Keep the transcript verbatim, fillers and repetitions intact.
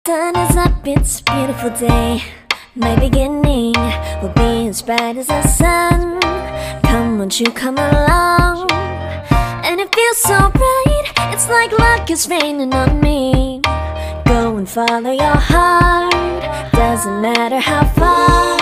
sun is up, it's a beautiful day. My beginning will be as bright as the sun. Come, won't you come along? And it feels so bright, it's like luck is raining on me. Go and follow your heart, doesn't matter how far.